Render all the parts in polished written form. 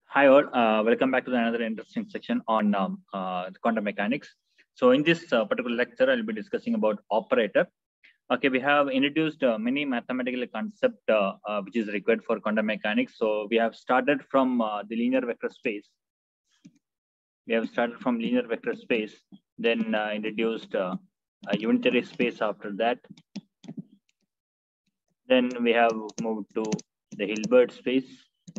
Hi all, welcome back to another interesting section on the quantum mechanics. So in this particular lecture, I'll be discussing about operator. Okay, we have introduced many mathematical concept which is required for quantum mechanics. So we have started from the linear vector space. Then introduced a unitary space after that. Then we have moved to the Hilbert space.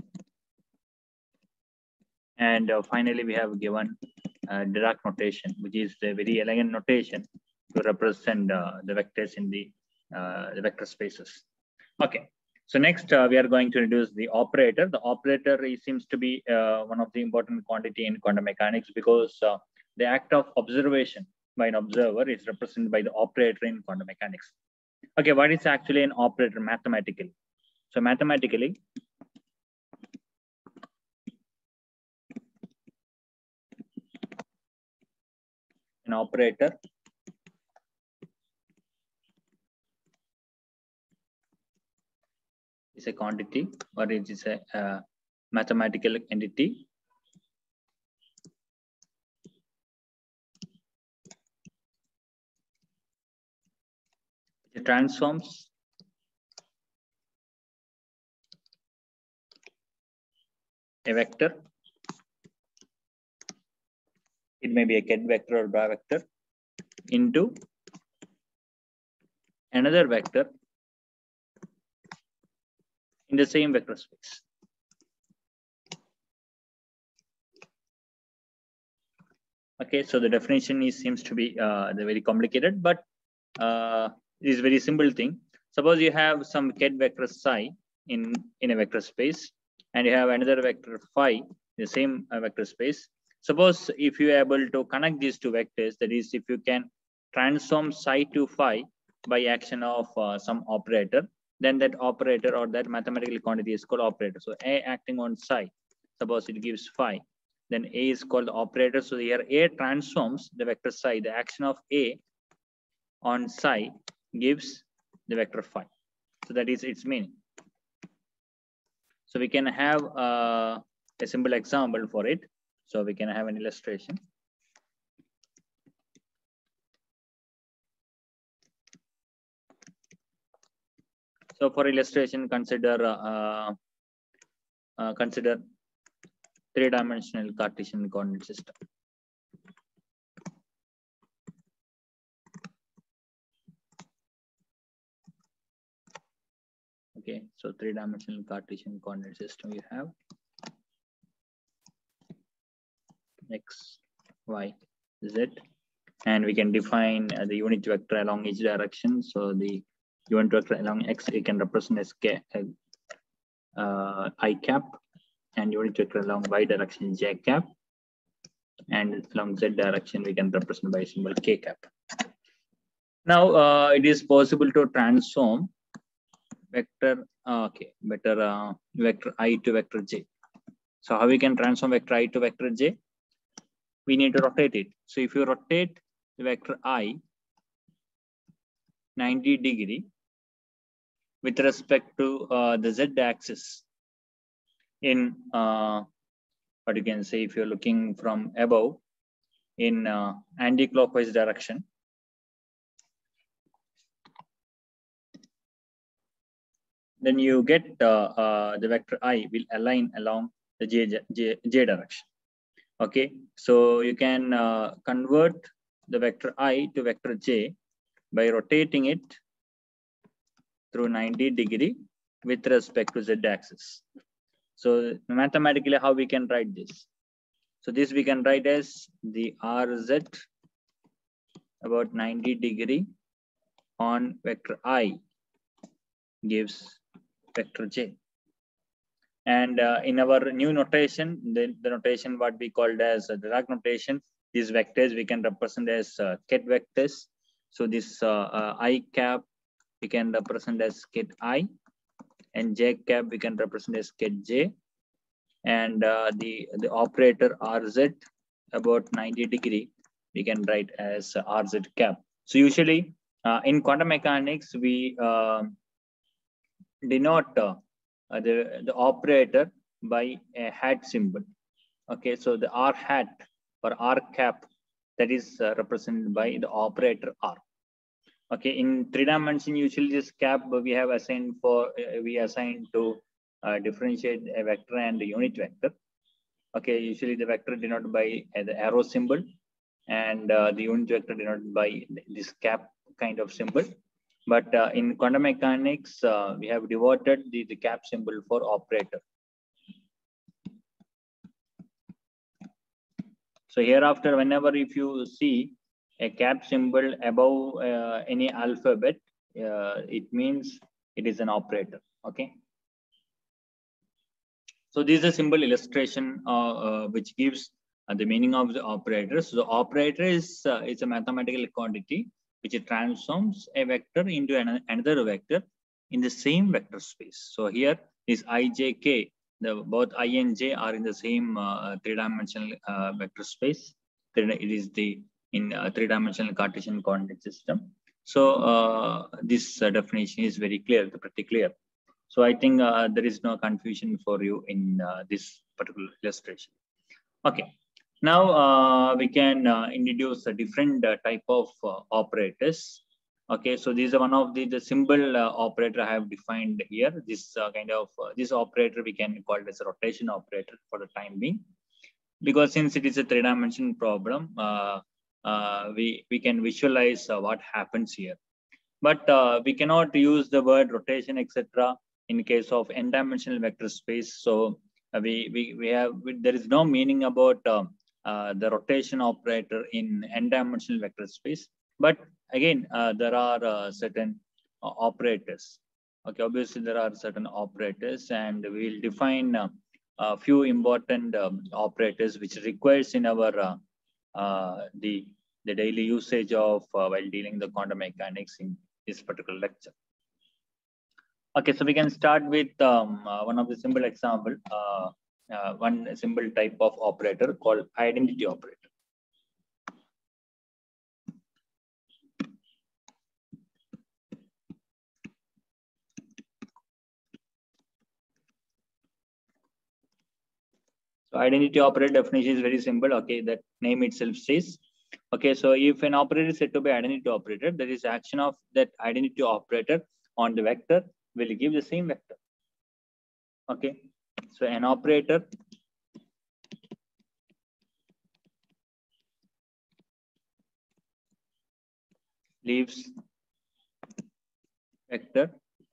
And finally, we have given Dirac notation, which is a very elegant notation to represent the vectors in the vector spaces. Okay, so next we are going to introduce the operator. The operator seems to be one of the important quantity in quantum mechanics because the act of observation by an observer is represented by the operator in quantum mechanics. Okay, what is actually an operator mathematically? So mathematically, an operator is a quantity or it is a mathematical entity it transforms a vector. It may be a ket vector or bra vector into another vector in the same vector space. Okay, so the definition seems to be very complicated, but it is a very simple thing. Suppose you have some ket vector psi in a vector space, and you have another vector phi in the same vector space. Suppose if you are able to connect these two vectors, that is, if you can transform psi to phi by action of some operator, then that operator or that mathematical quantity is called operator. So A acting on psi, suppose it gives phi, then A is called the operator. So here A transforms the vector psi. The action of A on psi gives the vector phi. So that is its meaning. So we can have a simple example for it. So we can have an illustration. So for illustration, consider three-dimensional Cartesian coordinate system. Okay, so three-dimensional Cartesian coordinate system you have x, y, z, and we can define the unit vector along each direction. So the unit vector along x we can represent as I cap, and unit vector along y direction j cap, and along z direction we can represent by symbol k cap. Now it is possible to transform vector vector I to vector j. So how we can transform vector I to vector j? We need to rotate it. So if you rotate the vector I 90 degree with respect to the z axis in what you can say, if you're looking from above in anti-clockwise direction, then you get the vector I will align along the j direction. Okay, so you can convert the vector I to vector j by rotating it through 90 degree with respect to z axis. So mathematically, how we can write this? So this we can write as the RZ about 90 degree on vector I gives vector j. And in our new notation, the notation what we called as the Dirac notation, these vectors we can represent as ket vectors. So this I cap we can represent as ket I, and j cap we can represent as ket j, and the operator RZ about 90 degree we can write as RZ cap. So usually in quantum mechanics we denote the operator by a hat symbol. Okay, so the R hat or R cap, that is represented by the operator R. Okay, in 3 dimension, usually this cap we have assigned for we assign to differentiate a vector and a unit vector. Okay, usually the vector denoted by the arrow symbol, and the unit vector denoted by this cap kind of symbol. But in quantum mechanics, we have devoted the cap symbol for operator. So hereafter, whenever if you see a cap symbol above any alphabet, it means it is an operator. Okay. So this is a simple illustration which gives the meaning of the operator. So the operator is a mathematical quantity which transforms a vector into another vector in the same vector space. So here is ijk, both I and j are in the same 3-dimensional vector space. It is the in 3-dimensional Cartesian coordinate system. So this definition is very clear, pretty clear. So I think there is no confusion for you in this particular illustration. Okay, now we can introduce a different type of operators. Okay, so these are one of the symbol operator I have defined here. This kind of this operator we can call it as a rotation operator for the time being, because since it is a 3-dimensional problem, we can visualize what happens here. But we cannot use the word rotation, etc. in case of n-dimensional vector space. So there is no meaning about the rotation operator in n-dimensional vector space. But again, there are certain operators. Okay, obviously there are certain operators, and we will define a few important operators which requires in our the daily usage of while dealing the quantum mechanics in this particular lecture. Okay, so we can start with one of the simple example, one simple type of operator called identity operator. So identity operator definition is very simple. Okay, that name itself says. Okay, so if an operator is said to be identity operator, that is action of that identity operator on the vector will give the same vector. Okay, so an operator leaves vector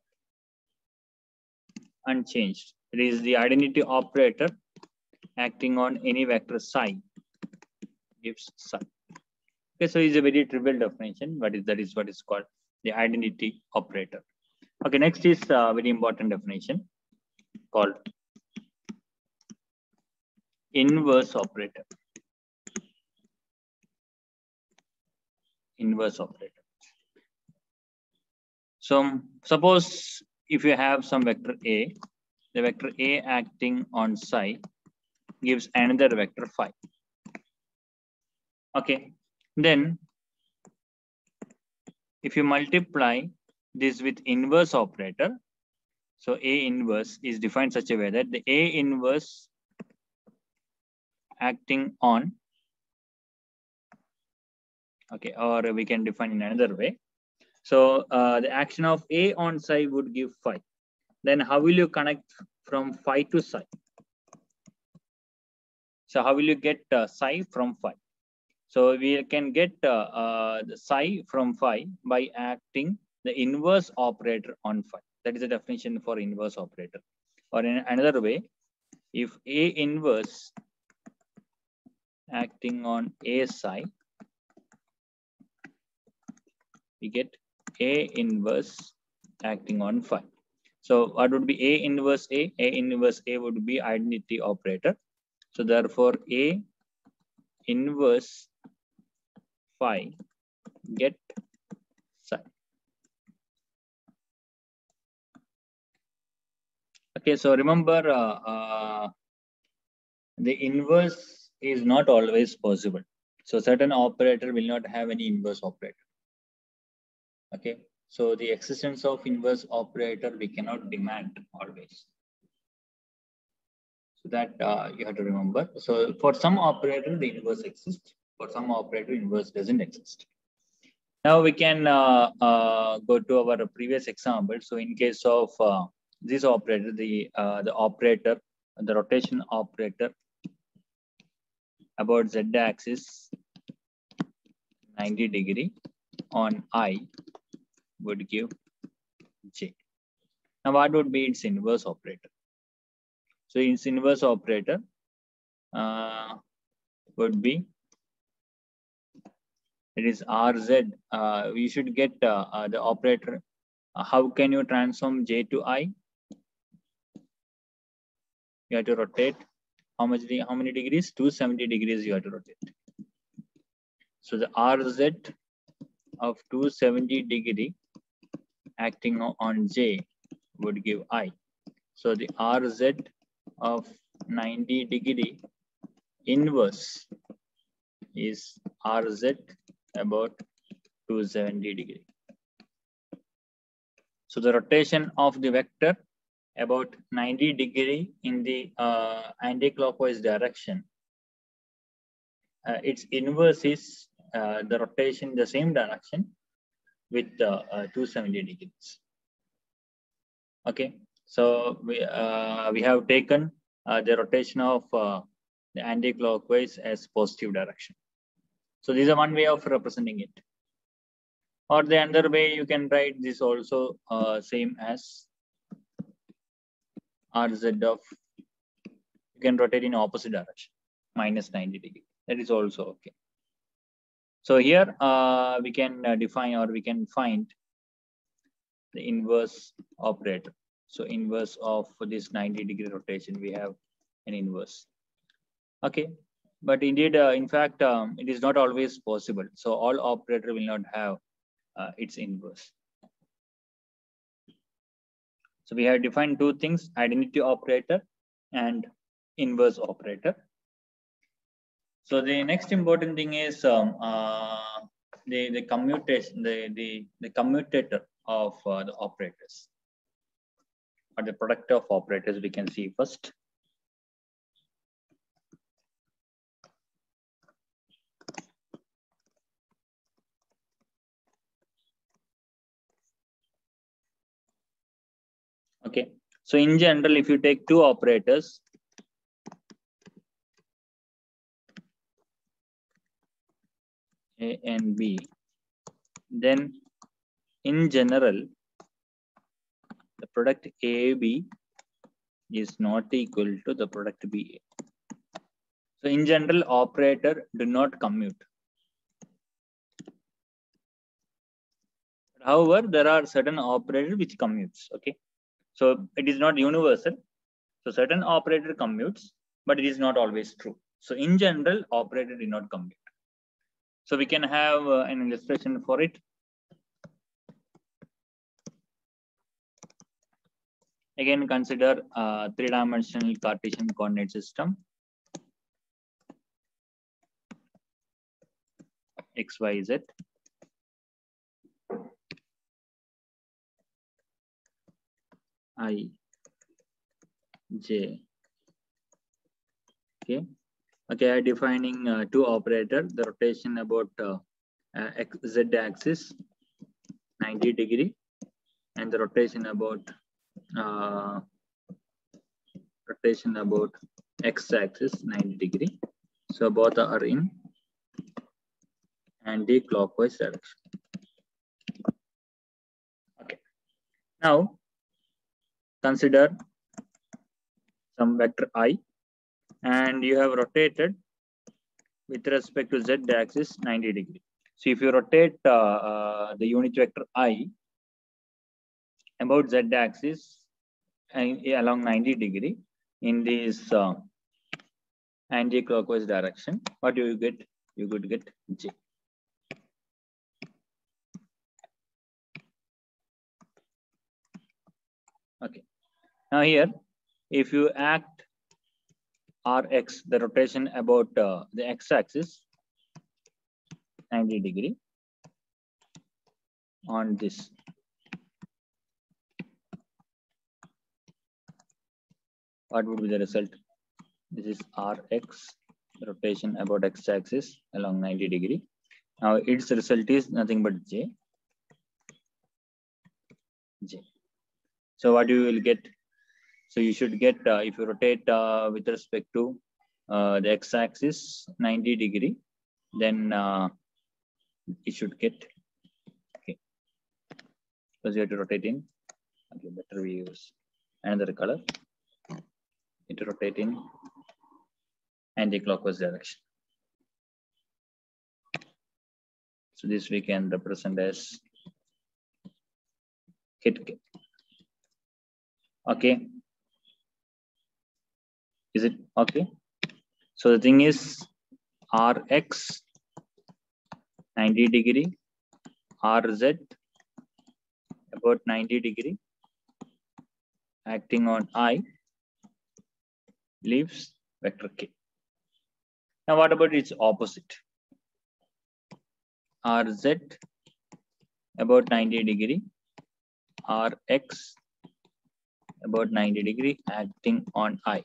unchanged. It is the identity operator acting on any vector psi gives psi. Okay, so it's a very trivial definition, but that is what is called the identity operator. Okay, next is a very important definition called inverse operator. Inverse operator. So suppose if you have some vector A, the vector A acting on psi gives another vector phi. Okay, then if you multiply this with inverse operator, so A inverse is defined such a way that the A inverse acting on, okay, or we can define in another way. So the action of A on psi would give phi. Then how will you connect from phi to psi? So how will you get psi from phi? So we can get the psi from phi by acting the inverse operator on phi. That is the definition for inverse operator. Or in another way, if A inverse acting on A psi, we get A inverse acting on phi. So what would be A inverse A? A inverse A would be identity operator. So therefore A inverse phi get psi. Okay, so remember the inverse is not always possible. So certain operator will not have any inverse operator. Okay, so the existence of inverse operator we cannot demand always. So that you have to remember. So for some operator, the inverse exists. For some operator, inverse doesn't exist. Now we can go to our previous example. So in case of this operator, the operator, the rotation operator about z-axis 90 degree on I would give J. Now what would be its inverse operator? So its inverse operator would be, it is RZ. We should get the operator. How can you transform J to I? You have to rotate. How many degrees? 270 degrees you have to rotate. So the RZ of 270 degree acting on J would give I. So the RZ of 90 degree inverse is RZ about 270 degree. So the rotation of the vector about 90 degree in the anti-clockwise direction. Its inverse is the rotation in the same direction with 270 degrees. Okay, so we have taken the rotation of the anti-clockwise as positive direction. So this is one way of representing it. Or the other way you can write this also same as RZ of, you can rotate in opposite direction, minus 90 degree. That is also okay. So here we can define, or we can find the inverse operator. So inverse of this 90 degree rotation, we have an inverse. Okay, but indeed, in fact, it is not always possible. So all operator will not have its inverse. So we have defined two things: identity operator and inverse operator. So the next important thing is the commutation, the commutator of the operators, or the product of operators. We can see first. Okay, so in general, if you take two operators, A and B, then in general, the product AB is not equal to the product BA. So in general, operator do not commute. However, there are certain operators which commutes. Okay, so it is not universal. So certain operator commutes, but it is not always true. So in general, operator do not commute. So we can have an illustration for it. Again, consider three-dimensional Cartesian coordinate system. X, Y, Z. I, J. Okay. Okay, defining two operators, the rotation about Z axis 90 degree, and the rotation about X axis 90 degree. So both are in anti-clockwise direction. Okay. Now consider some vector I, and you have rotated with respect to Z axis 90 degree. So if you rotate the unit vector I about Z axis and along 90 degree in this anti-clockwise direction, what do you get? You could get J. Okay. Now here, if you act Rx, the rotation about the x-axis 90 degree on this, what would be the result? This is Rx, rotation about x-axis along 90 degree. Now its result is nothing but J. So what you will get? So you should get, if you rotate with respect to the x-axis 90 degree, then you should get, okay, because you have to rotate in, okay, better we use another color. It rotate in anti-clockwise direction. So this we can represent as hit K. Okay. Is it okay? So the thing is Rx 90 degree, Rz about 90 degree, acting on I leaves vector K. Now what about its opposite? Rz about 90 degree, Rx about 90 degree, acting on I.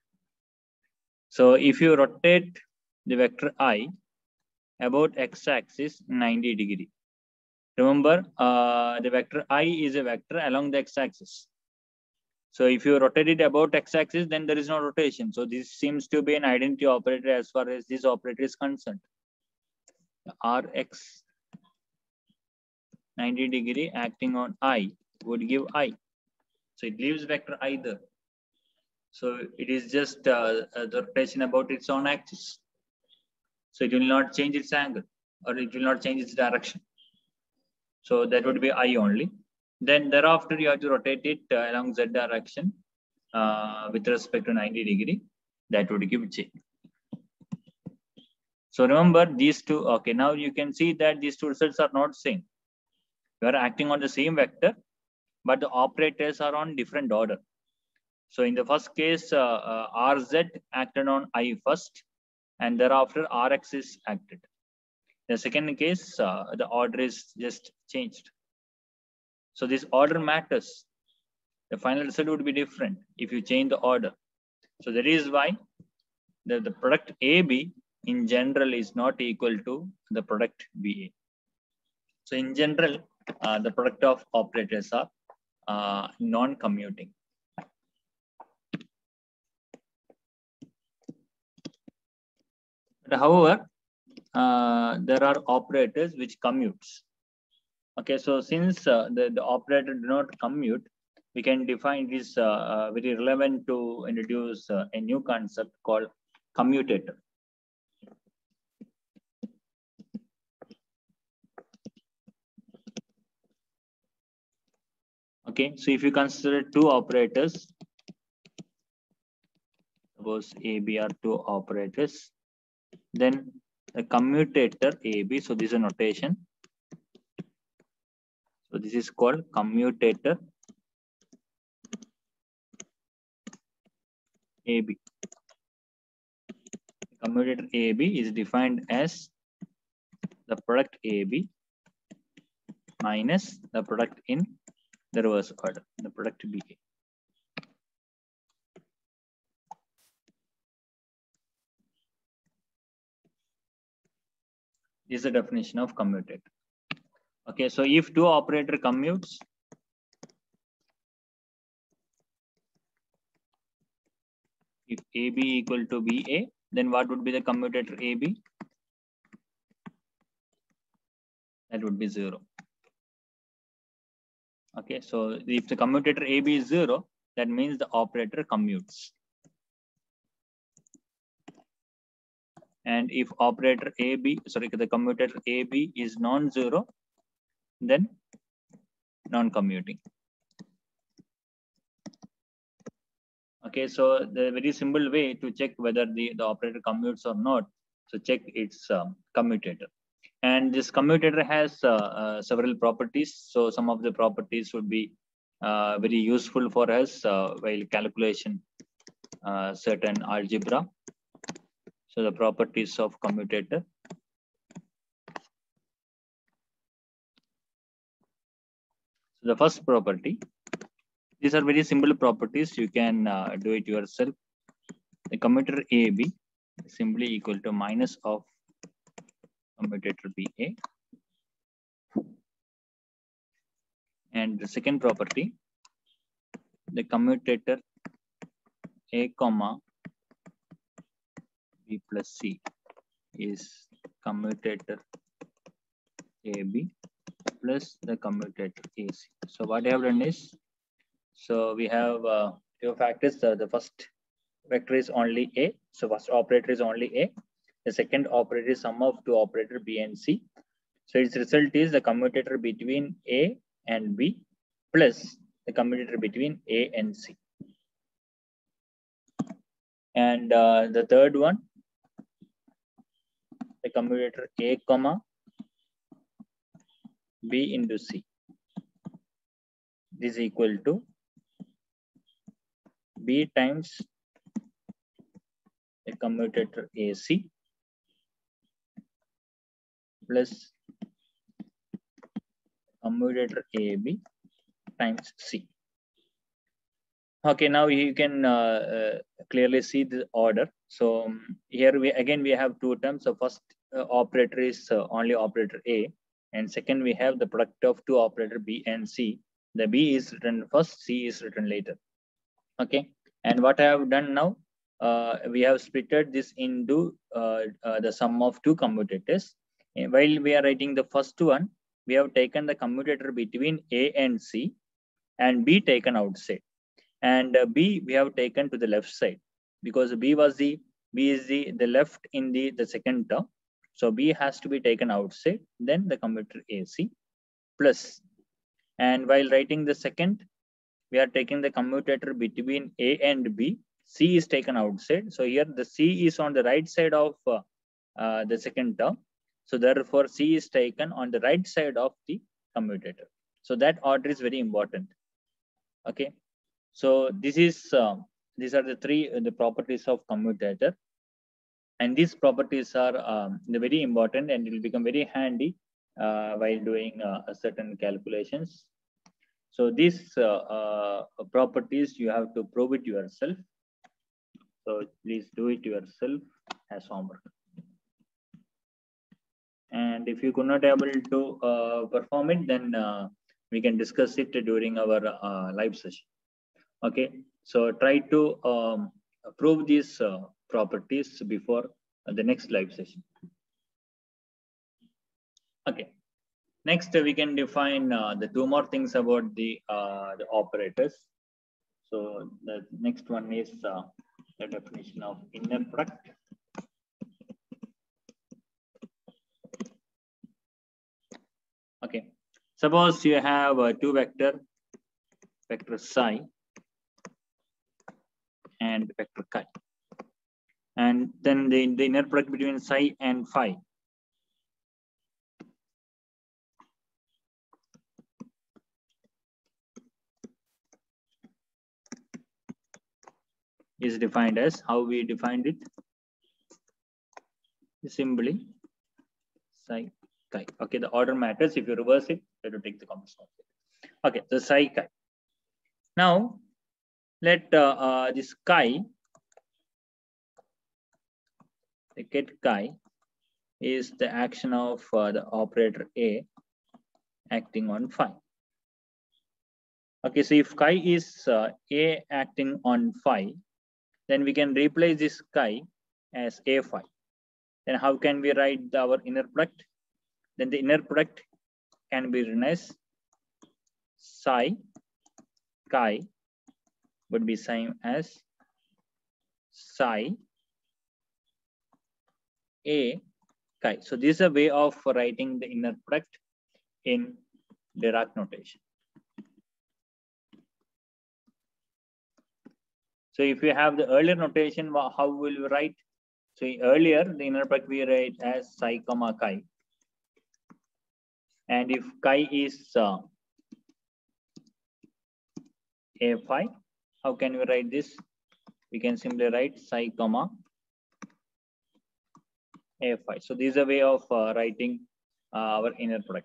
So if you rotate the vector I about x-axis 90 degree, remember the vector I is a vector along the x-axis. So if you rotate it about x-axis, then there is no rotation. So this seems to be an identity operator as far as this operator is concerned. Rx 90 degree acting on I would give I. So it leaves vector I there. So it is just the rotation about its own axis. So it will not change its angle, or it will not change its direction. So that would be I only. Then thereafter you have to rotate it along Z direction with respect to 90 degree. That would give J. So remember these two. Okay, now you can see that these two results are not same. You are acting on the same vector, but the operators are on different order. So in the first case, Rz acted on I first, and thereafter Rx is acted. The second case, the order is just changed. So this order matters. The final result would be different if you change the order. So that is why the product AB in general is not equal to the product BA. So in general, the product of operators are non-commuting. But however, there are operators which commutes. Okay, so since the operator do not commute, we can define this very relevant to introduce a new concept called commutator. Okay, so if you consider two operators, suppose AB are two operators, then the commutator AB, so this is a notation. So this is called commutator AB. Commutator AB is defined as the product AB minus the product in the reverse order, the product BA. This is the definition of commutator. Okay, so if two operator commutes, if AB equal to BA, then what would be the commutator AB? That would be 0. Okay, so if the commutator AB is 0, that means the operator commutes. And if operator AB, sorry, the commutator AB is non-zero, then non-commuting. Okay, so the very simple way to check whether the operator commutes or not, so check its commutator. And this commutator has several properties. So some of the properties would be very useful for us while calculation certain algebra. So the properties of commutator. So the first property, these are very simple properties. You can do it yourself. the commutator AB is simply equal to minus of commutator BA. And the second property, the commutator A comma B plus C is commutator AB plus the commutator AC. So what I have done is, so we have two factors. The first vector is only A. So first operator is only A. The second operator is sum of two operator B and C. So its result is the commutator between A and B plus the commutator between A and C. And the third one, the commutator A comma B into C. This is equal to B times the commutator AC plus commutator AB times C. Okay, now you can clearly see the order. So here we have two terms. So first operator is only operator A, and second we have the product of two operator B and C. The B is written first, C is written later. Okay, and what I have done now, we have splitted this into the sum of two commutators. And while we are writing the first one, we have taken the commutator between A and C, and B taken outside. And B we have taken to the left side, because B is the left in the second term. So B has to be taken outside, then the commutator AC plus. And while writing the second, we are taking the commutator between A and B. C is taken outside. So here the C is on the right side of the second term. So therefore C is taken on the right side of the commutator. So that order is very important. Okay. So this is these are the three the properties of commutator, and these properties are very important, and it will become very handy while doing certain calculations. So these properties you have to prove it yourself. So please do it yourself as homework. And if you could not able to perform it, then we can discuss it during our live session. Okay, so try to prove these properties before the next live session. Okay, next we can define the two more things about the operators. So the next one is the definition of inner product. Okay, suppose you have two vector psi and vector chi, and then the inner product between psi and phi is defined as, how we defined it, simply psi chi. Okay, the order matters. If you reverse it, you have to take the combination. Okay, the psi chi. Now let this chi, the get chi is the action of the operator A acting on phi. Okay, so if chi is A acting on phi, then we can replace this chi as A phi. Then how can we write our inner product? Then the inner product can be written as psi chi would be same as psi A chi. So this is a way of writing the inner product in Dirac notation. So if you have the earlier notation, how will you write? So earlier the inner product we write as psi comma chi. And if chi is A phi, how can we write this? We can simply write psi comma A phi. So this is a way of writing our inner product.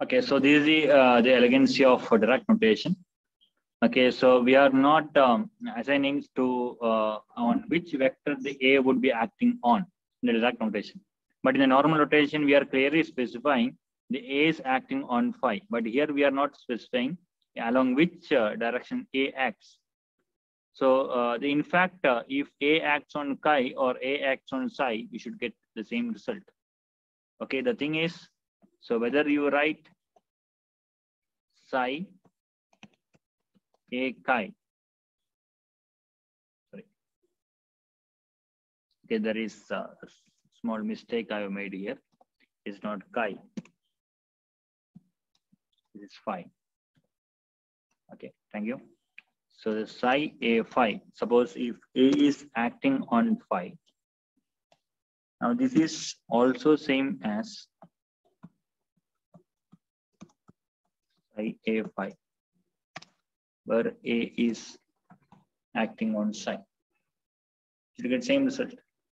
Okay, so this is the elegancy of Dirac notation. Okay, so we are not assigning to on which vector the A would be acting on in the Dirac notation. But in the normal notation, we are clearly specifying the A is acting on phi. But here we are not specifying along which direction A acts. So in fact, if A acts on chi or A acts on psi, we should get the same result. Okay, the thing is, so whether you write psi A chi. Sorry. Okay, there is a small mistake I have made here. It's not chi. It is phi. Okay, thank you. So the psi A phi. Suppose if A is acting on phi. Now this is also same as psi A phi, where A is acting on psi. You get same result.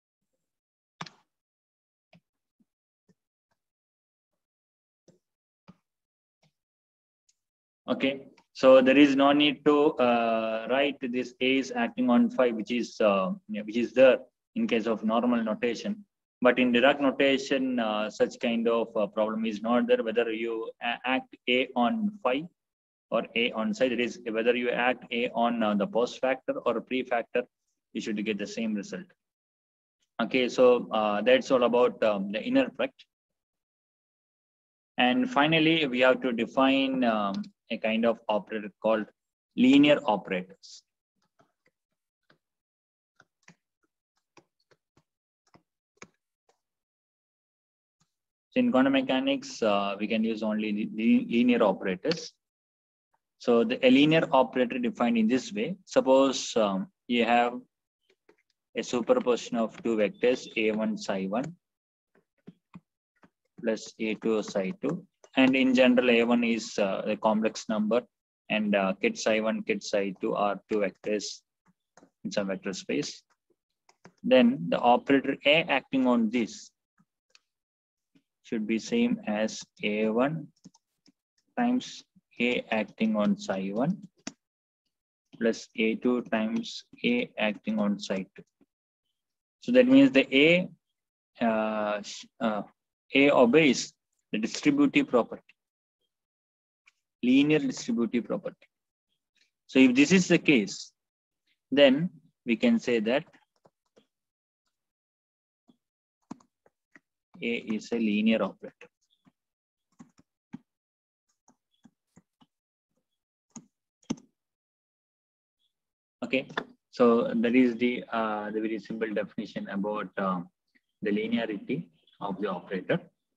Okay, so there is no need to write this A is acting on phi, which is there in case of normal notation. But in Dirac notation, such kind of problem is not there. Whether you act A on phi or A on psi, that is whether you act A on the post factor or pre factor, you should get the same result. Okay, so that's all about the inner product. And finally, we have to define a kind of operator called linear operators. So in quantum mechanics, we can use only the linear operators. So a linear operator defined in this way. Suppose you have a superposition of two vectors A1 psi1 plus A2 psi2. And in general, A1 is a complex number, and kit psi1, kit psi2 are two vectors in some vector space. Then the operator A acting on this should be same as A1 times A acting on psi1 plus A2 times A acting on psi2. So that means the A obeys the distributive property, linear distributive property. So if this is the case, then we can say that A is a linear operator. Okay, so that is the very simple definition about the linearity of the operator.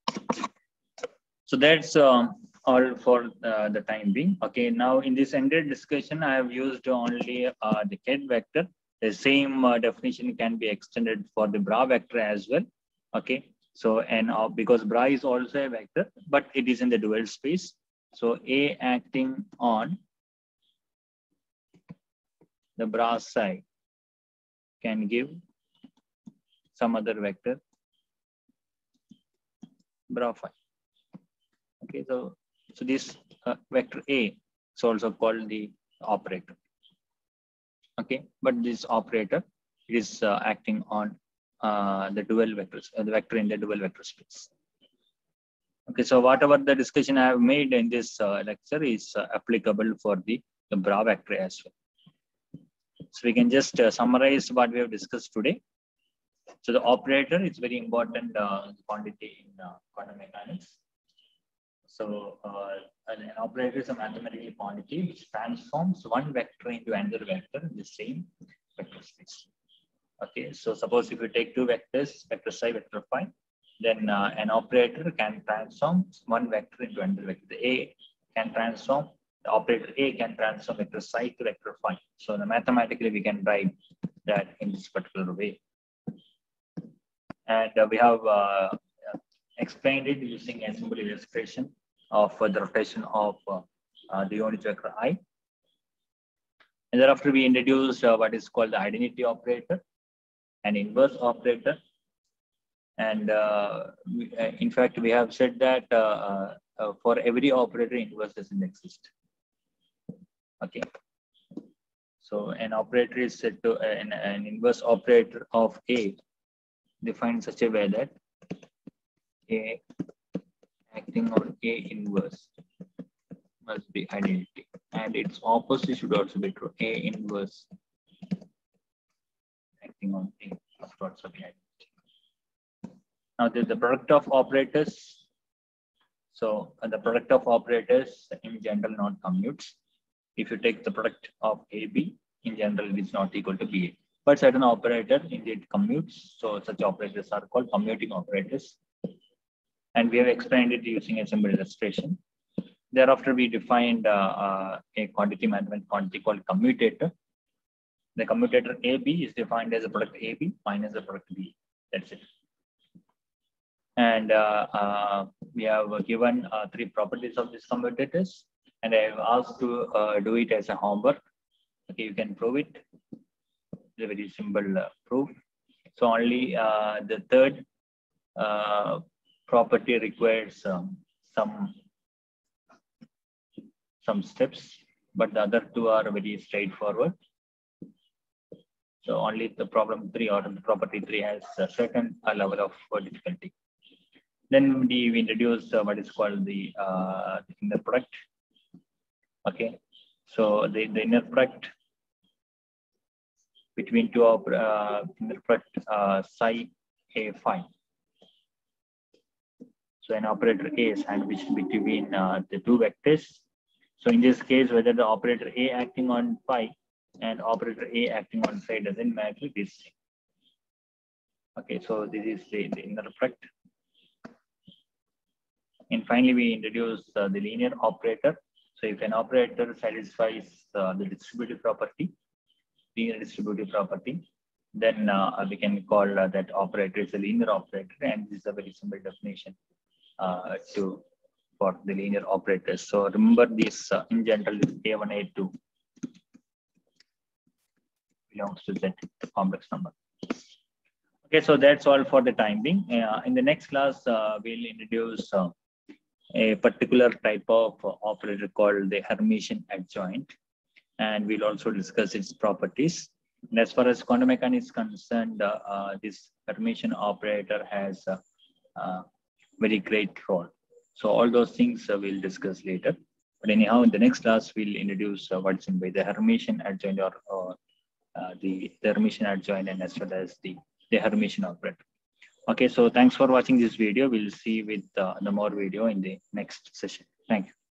So that's all for the time being. Okay, now in this entire discussion, I have used only the ket vector. The same definition can be extended for the bra vector as well. Okay, so and because bra is also a vector, but it is in the dual space. So A acting on the bra side can give some other vector bra phi. Okay, so this vector A is also called the operator. Okay, but this operator is acting on the dual vectors, the vector in the dual vector space. Okay, so whatever the discussion I have made in this lecture is applicable for the bra vector as well. So we can just summarize what we have discussed today. So the operator is very important quantity in quantum mechanics. So an operator is a mathematical quantity which transforms one vector into another vector in the same vector space. Okay, so suppose if you take two vectors, vector psi, vector phi, then an operator can transform one vector into another vector. The A can transform, the operator A can transform vector psi to vector phi. So mathematically we can write that in this particular way. And we have explained it using a simple illustration of the rotation of the unit vector I. And thereafter we introduced what is called the identity operator, an inverse operator, And in fact, we have said that for every operator, inverse doesn't exist. Okay. So an operator is said to an inverse operator of A defined in such a way that A acting on A inverse must be identity, and its opposite should also be true. A inverse acting on A must also be identity. Now there's the product of operators. So the product of operators in general not commutes. If you take the product of AB, in general it is not equal to BA. But certain operator indeed commutes. So such operators are called commuting operators. And we have explained it using a simple illustration. Thereafter, we defined a quantity management quantity called commutator. The commutator AB is defined as a product AB minus the product B. That's it. And we have given 3 properties of these commutators, and I have asked to do it as a homework. Okay, you can prove it. It's a very simple proof. So only the third property requires some steps, but the other 2 are very straightforward. So only the problem 3 or the property 3 has a certain level of difficulty. Then we introduce what is called the inner product. Okay, so the inner product between 2 inner product psi A phi. So an operator A is sandwiched between the 2 vectors. So in this case, whether the operator A acting on phi and operator A acting on psi doesn't matter. It is same. Okay, so this is the inner product. And finally, we introduce the linear operator. So if an operator satisfies the distributive property, linear distributive property, then we can call that operator is a linear operator, and this is a very simple definition for the linear operators. So remember this in general, this A1, A2 belongs to Z complex number. Okay, so that's all for the time being. In the next class, we'll introduce a particular type of operator called the Hermitian adjoint, and we'll also discuss its properties. And as far as quantum mechanics is concerned, this Hermitian operator has a very great role. So all those things we'll discuss later. But anyhow, in the next class, we'll introduce what's in by the Hermitian adjoint or the Hermitian adjoint, and as well as the Hermitian operator. Okay, so thanks for watching this video. We'll see with the more video in the next session. Thank you.